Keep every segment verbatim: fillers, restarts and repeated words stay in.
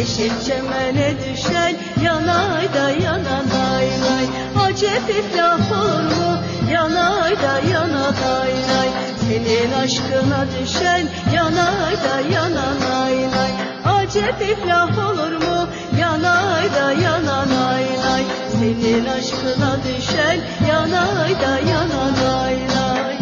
yeşil çemene düşen yanay da yananay nay. Acep iflah olur mu yanay da yananay nay. Senin aşkına düşen yanay da yananay nay. Acep iflah olur mu yanay da yananay nay. Senin aşkına düşen yanay da yananay nay.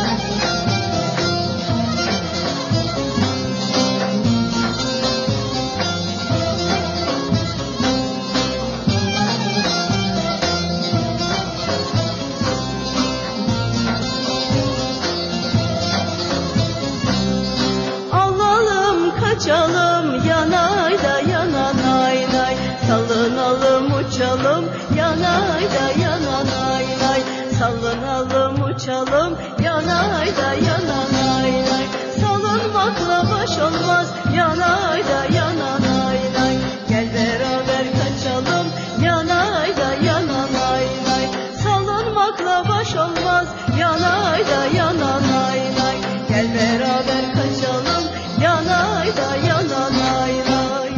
Kaçalım yanay da yananay nay. Salınalım uçalım yanay da yananay nay. Salınalım uçalım yanay da yananay nay. Salınmakla baş olmaz yanay da yananay nay. Gel beraber kaçalım yanay da yananay nay. Salınmakla baş olmaz yanay da yananay nay. Gel beraber kaçalım yanay da yananay nay.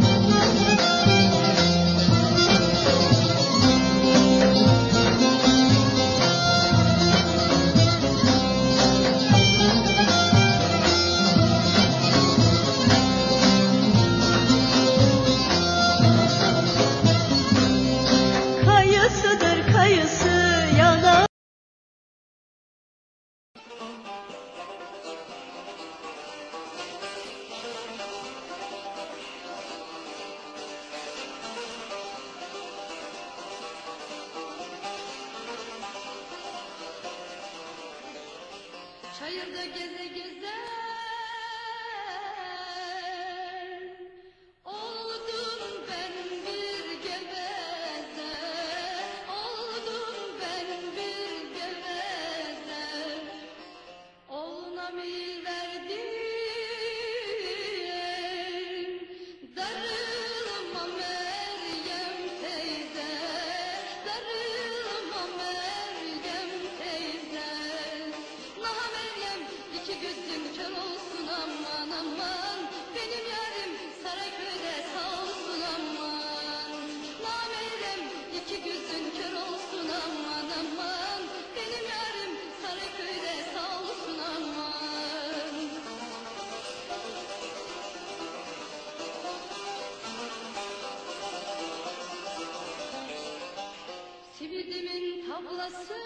Kayısıdır kayısı yanay. Çayırda geze geze oldum ben bir geveze, oldum ben bir geveze. Oğluna mi verdim darılma Meryem teyze, darılma Meryem teyze. Naha Meryem iki gözüm kör olsun aman aman. Benim yarim Saraköy'de sağ olsun aman. Naha Meryem iki gözüm kör olsun aman aman. Benim yarim Saraköy'de sağ olsun aman. Sividimin tablası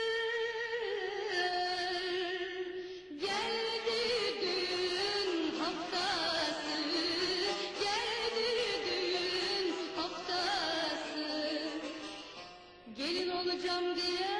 geldi düğün haftası, geldi düğün haftası. Gelin olacağım diye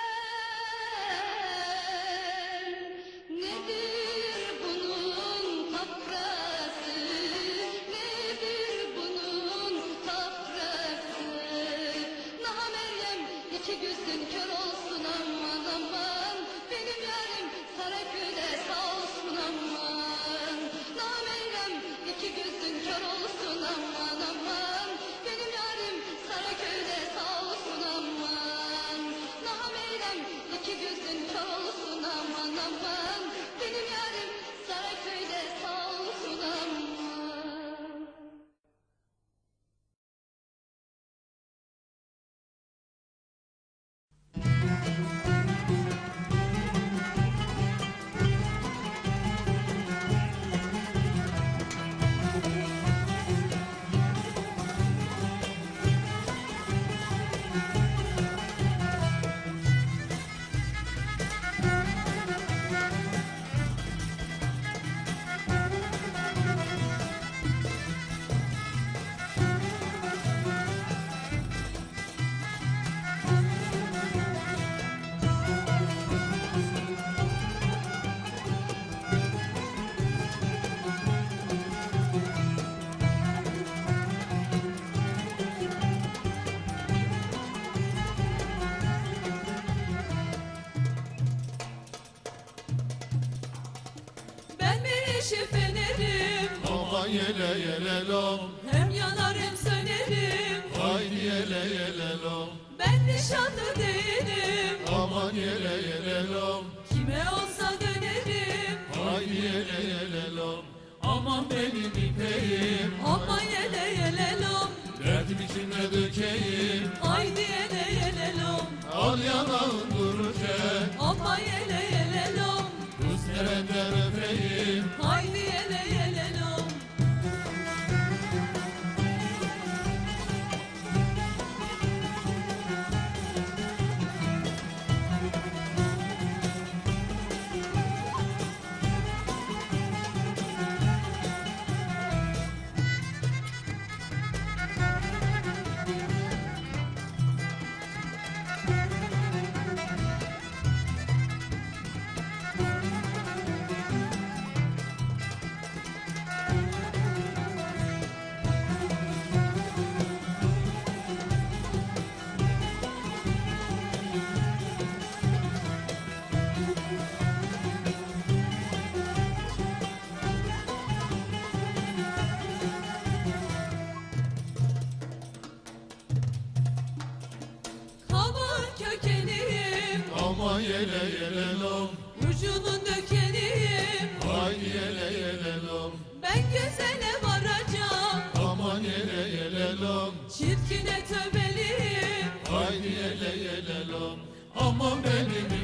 nedir bunun tafrası, nedir bunun tafrası. Naha Meryem iki gözün kör olsun aman aman. Benim yarim Saraköy'de sağ olsun aman. Naha Meryem iki gözün kör olsun aman aman. Benim yarim Saraköy'de sağ olsun aman. Naha Meryem iki gözün kör olsun aman aman. Benim yarim Saraköy'de sağ olsun aman. ateşi fenerim. Aman yele yele lom, Hem yanar hem sönerim. haydi yele yele lom. Ben nişanlı değilim. Aman yele yele lom, Kime olsa dönerim. haydi yele yele lom. Aman Aman benim ipeğim, Aman yele yelelom, derdim içine dökeyim. haydi yele yelelom, Al yanağın dururken, aman yele yelelom, kız nereden öpeyim. haydi yele yelelom. Kabak kökeniyim, Aman yele yele lom, ucunun dökeniyim. haydi yele yele lom. Ben güzele varacağım, Aman yele yele lom, çirkine tövbeliyim. haydi yele yele lom. Aman benim